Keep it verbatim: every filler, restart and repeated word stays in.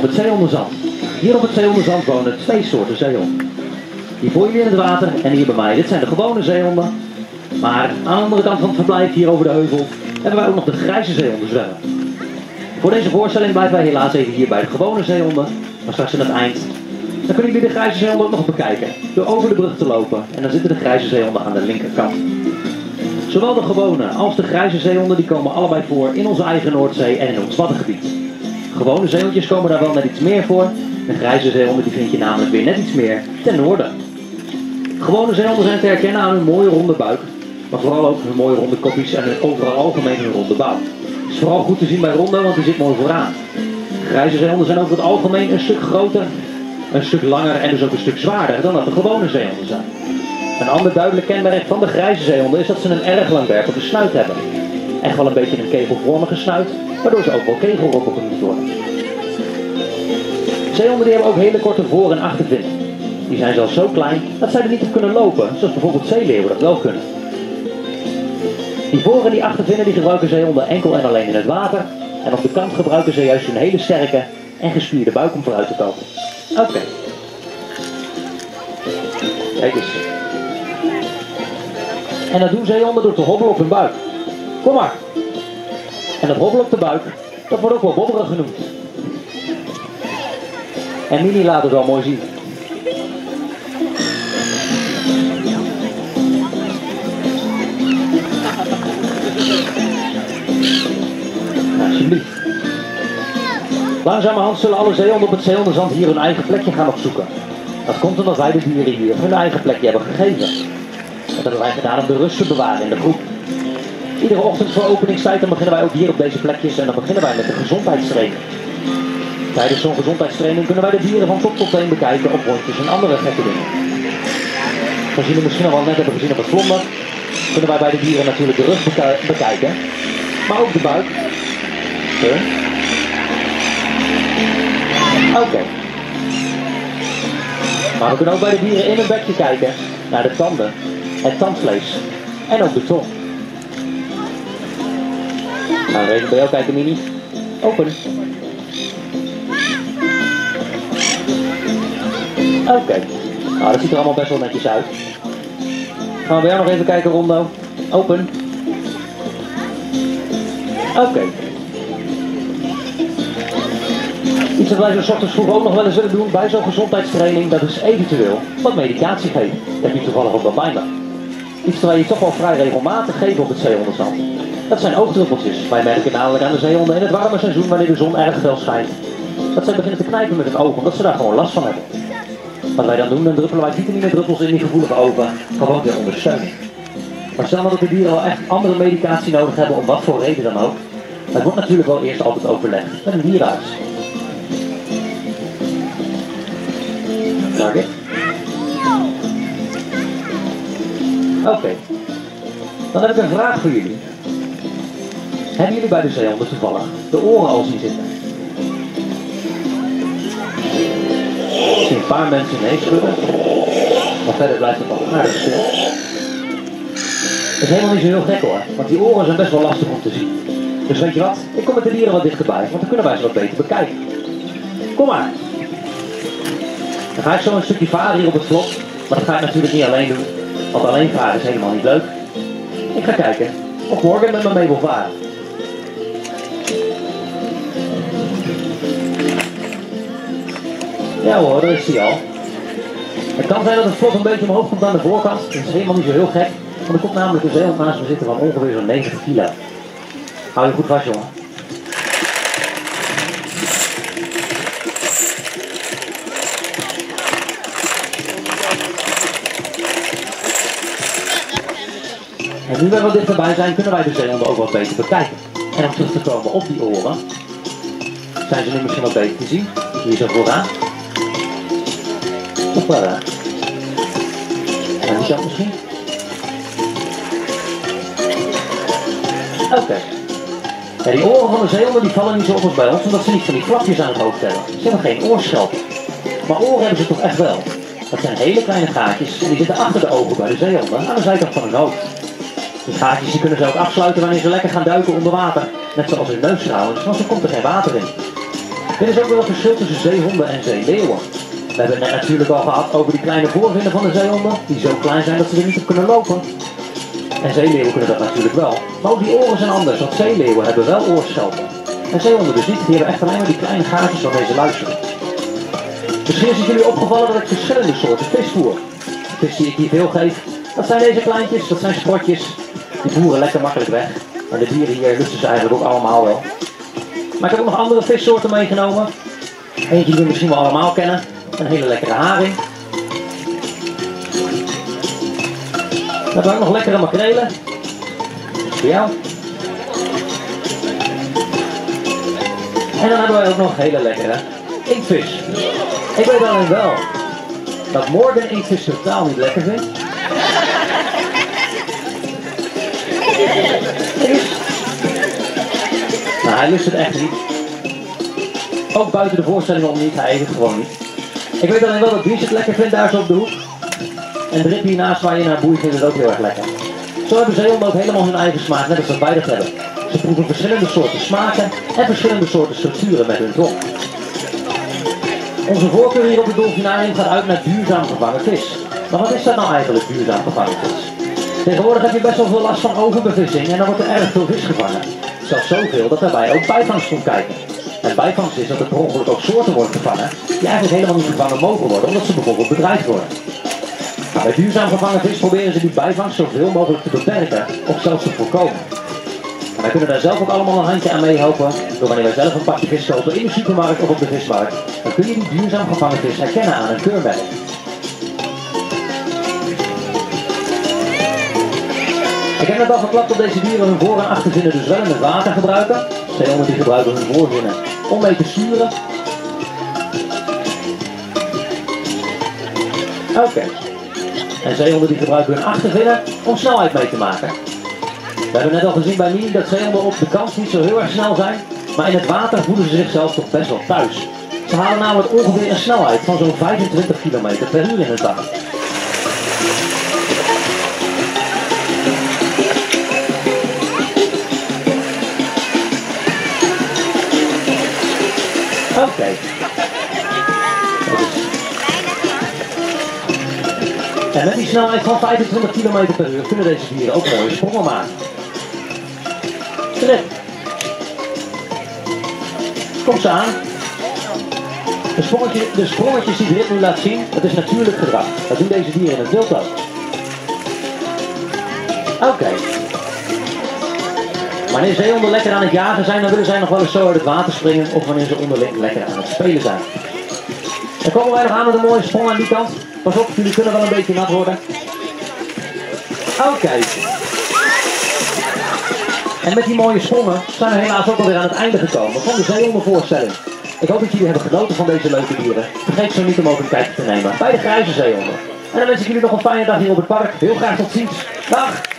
het zeehondenzand. Hier op het zeehondenzand wonen twee soorten zeehonden. Die voor jullie in het water en hier bij mij. Dit zijn de gewone zeehonden. Maar aan de andere kant van het verblijf, hier over de heuvel, hebben wij ook nog de grijze zeehonden zwemmen. Voor deze voorstelling blijven wij helaas even hier bij de gewone zeehonden. Maar straks aan het eind, dan kunnen jullie de grijze zeehonden ook nog bekijken. Door over de brug te lopen. En dan zitten de grijze zeehonden aan de linkerkant. Zowel de gewone als de grijze zeehonden die komen allebei voor in onze eigen Noordzee en in ons waddengebied. Gewone zeehondjes komen daar wel net iets meer voor. De grijze zeehonden die vind je namelijk weer net iets meer ten noorden. Gewone zeehonden zijn te herkennen aan hun mooie ronde buik. Maar vooral ook hun mooie ronde kopjes en hun overal algemeen hun ronde bouw. Het is vooral goed te zien bij ronde, want die zit mooi vooraan. Grijze zeehonden zijn over het algemeen een stuk groter, een stuk langer en dus ook een stuk zwaarder dan dat de gewone zeehonden zijn. Een ander duidelijk kenmerk van de grijze zeehonden is dat ze een erg langwerpige snuit hebben. Echt wel een beetje een kegelvormige snuit, waardoor ze ook wel kegelrokken genoemd worden. Zeehonden die hebben ook hele korte voor- en achtervinnen. Die zijn zelfs zo klein dat zij er niet op kunnen lopen, zoals bijvoorbeeld zeeleeuwen dat wel kunnen. Die voor- en die achtervinnen die gebruiken zeehonden enkel en alleen in het water. En op de kant gebruiken ze juist een hele sterke en gespierde buik om vooruit te komen. Oké. Okay. Kijk eens. En dat doen zeehonden door te hobbelen op hun buik. Kom maar. En dat hobbelen op de buik, dat wordt ook wel bobberen genoemd. En Mini laat het wel mooi zien. Alsjeblieft. Langzamerhand zullen alle zeehonden op het zeehondenzand hier hun eigen plekje gaan opzoeken. Dat komt omdat wij de dieren hier hun eigen plekje hebben gegeven. Dat hebben wij gedaan om de rust te bewaren in de groep. Iedere ochtend voor openingstijd dan beginnen wij ook hier op deze plekjes en dan beginnen wij met de gezondheidstraining. Tijdens zo'n gezondheidstraining kunnen wij de dieren van top tot teen bekijken op rondjes en andere gekke dingen. Zoals jullie misschien al wel net hebben gezien op het vlonder, kunnen wij bij de dieren natuurlijk de rug beki- bekijken, maar ook de buik. Oké. Okay. Maar we kunnen ook bij de dieren in hun bekje kijken naar de tanden, het tandvlees en ook de tong. Nou, even bij jou kijken, Mini. Open. Oké. Okay. Nou, dat ziet er allemaal best wel netjes uit. Gaan we bij jou nog even kijken, Rondo. Open. Oké. Okay. Iets wat wij zo 's ochtends vroeg ook nog wel eens willen doen bij zo'n gezondheidstraining, dat is eventueel wat medicatie geven. Dat heb je toevallig ook wel bij me. Iets wat je toch wel vrij regelmatig geven op het zeehondenzand. Dat zijn oogdruppeltjes. Wij merken namelijk aan de zeehonden in het warme seizoen, wanneer de zon erg fel schijnt, dat zij beginnen te knijpen met hun ogen, omdat ze daar gewoon last van hebben. Wat wij dan doen, dan druppelen wij vitamine druppels in die gevoelige ogen, gewoon weer ondersteuning. Maar stel dat de dieren wel echt andere medicatie nodig hebben, om wat voor reden dan ook. Het wordt natuurlijk wel eerst altijd overlegd met een dierenarts. Dank je. Oké. Okay. Dan heb ik een vraag voor jullie. Hebben jullie bij de zeehonden toevallig de oren al zien zitten? Ik zie een paar mensen nee schudden. Maar verder blijft het wel aardig stil. Dat is helemaal niet zo heel gek hoor. Want die oren zijn best wel lastig om te zien. Dus weet je wat? Ik kom met de dieren wat dichterbij. Want dan kunnen wij ze wat beter bekijken. Kom maar. Dan ga ik zo een stukje varen hier op het vlot. Maar dat ga ik natuurlijk niet alleen doen. Want alleen varen is helemaal niet leuk. Ik ga kijken of Morgan met me mee wil varen. Ja hoor, daar is hij al. Het kan zijn dat het vlot een beetje omhoog komt aan de voorkant. Dat is helemaal niet zo heel gek. Want er komt namelijk een zeehond naast me zitten van ongeveer zo'n negentig kilo. Hou je goed vast, jongen. En nu we wat dichterbij zijn, kunnen wij de zeehonden ook wat beter bekijken. En om terug te komen op die oren, zijn ze nu misschien wat beter te zien. Hier zo vooraan. Of vooraan. En aan die kant misschien. Oké. Okay. Ja, die oren van de zeehonden die vallen niet zo op als bij ons, omdat ze niet van die flapjes aan het hoofd hebben. Ze hebben geen oorschelpen. Maar oren hebben ze toch echt wel. Dat zijn hele kleine gaatjes en die zitten achter de ogen bij de zeehonden, aan de zijkant van hun hoofd. Die gaatjes die kunnen ze ook afsluiten wanneer ze lekker gaan duiken onder water. Net zoals hun neus trouwens, want er komt er geen water in. Dit is ook wel een verschil tussen zeehonden en zeeleeuwen. We hebben het net natuurlijk al gehad over die kleine voorvinnen van de zeehonden, die zo klein zijn dat ze er niet op kunnen lopen. En zeeleeuwen kunnen dat natuurlijk wel. Maar ook die oren zijn anders, want zeeleeuwen hebben wel oorschelpen. En zeehonden dus niet, die hebben echt alleen maar die kleine gaatjes waarmee ze luisteren. Misschien is het jullie opgevallen dat ik verschillende soorten vis voer. De vis die ik hier veel geef, dat zijn deze kleintjes, dat zijn sprotjes. Die voeren lekker makkelijk weg. Maar de dieren hier lusten ze eigenlijk ook allemaal wel. Maar ik heb ook nog andere vissoorten meegenomen. Eentje die we misschien wel allemaal kennen. Een hele lekkere haring. Dan hebben we ook nog lekkere makrelen. Voor jou. En dan hebben we ook nog hele lekkere inktvis. Ik weet alleen wel dat Morgan inktvis totaal niet lekker vindt. Nou, hij lust het echt niet. Ook buiten de voorstelling om niet, hij eet het gewoon niet. Ik weet alleen wel dat Dries het lekker vindt daar zo op de hoek. En Drip hiernaast waar je naar boeit vindt het ook heel erg lekker. Zo hebben zeehonden ook helemaal hun eigen smaak, net als dat wij dat hebben. Ze proeven verschillende soorten smaken en verschillende soorten structuren met hun tong. Onze voorkeur hier op het dolfinarium gaat uit naar duurzaam gevangen vis. Maar wat is dat nou eigenlijk, duurzaam gevangen vis? Tegenwoordig heb je best wel veel last van overbevissing en dan wordt er erg veel vis gevangen. Zelfs zoveel dat daarbij ook bijvangst komt kijken. En bijvangst is dat er per ongeluk ook soorten worden gevangen die eigenlijk helemaal niet gevangen mogen worden, omdat ze bijvoorbeeld bedreigd worden. Maar bij duurzaam gevangen vis proberen ze die bijvangst zoveel mogelijk te beperken of zelfs te voorkomen. En wij kunnen daar zelf ook allemaal een handje aan meehelpen door wanneer wij zelf een pakje vis kopen in de supermarkt of op de vismarkt, dan kun je die duurzaam gevangen vis herkennen aan een keurmerk. Ik heb net al verklapt dat deze dieren hun voor- en achtervinnen dus wel in het water gebruiken. Zeehonden die gebruiken hun voorvinnen om mee te sturen. Oké. Okay. En zeehonden die gebruiken hun achtervinnen om snelheid mee te maken. We hebben net al gezien bij Mini dat zeehonden op de kant niet zo heel erg snel zijn, maar in het water voelen ze zichzelf toch best wel thuis. Ze halen namelijk ongeveer een snelheid van zo'n vijfentwintig kilometer per uur in het water. Oké. Okay. En met die snelheid van vijfentwintig kilometer per uur kunnen deze dieren ook mooie sprongen maken. Drip. Kom ze aan. De, sprongetje, de sprongetjes die Drip nu laat zien, dat is natuurlijk gedrag. Dat doen deze dieren in het wild ook. Oké. Okay. Wanneer zeehonden lekker aan het jagen zijn, dan willen zij nog wel eens zo uit het water springen of wanneer ze onderling lekker aan het spelen zijn. Dan komen wij nog aan met een mooie sprong aan die kant. Pas op, jullie kunnen wel een beetje nat worden. Oké. Okay. En met die mooie sprongen zijn we helaas ook alweer aan het einde gekomen van de zeehondenvoorstelling. Ik hoop dat jullie hebben genoten van deze leuke dieren. Vergeet zo niet om ook een kijkje te nemen bij de grijze zeehonden. En dan wens ik jullie nog een fijne dag hier op het park. Heel graag tot ziens. Dag!